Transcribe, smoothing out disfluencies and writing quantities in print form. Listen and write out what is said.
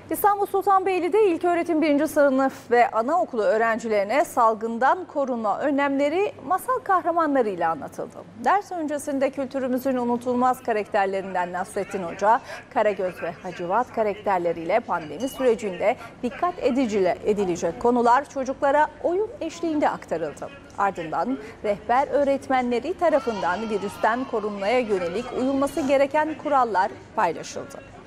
İstanbul Sultanbeyli'de ilköğretim 1. sınıf ve anaokulu öğrencilerine salgından korunma önlemleri masal kahramanlarıyla anlatıldı. Ders öncesinde kültürümüzün unutulmaz karakterlerinden Nasrettin Hoca, Karagöz ve Hacivat karakterleriyle pandemi sürecinde dikkat edilecek konular çocuklara oyun eşliğinde aktarıldı. Ardından rehber öğretmenleri tarafından virüsten korunmaya yönelik uyulması gereken kurallar paylaşıldı.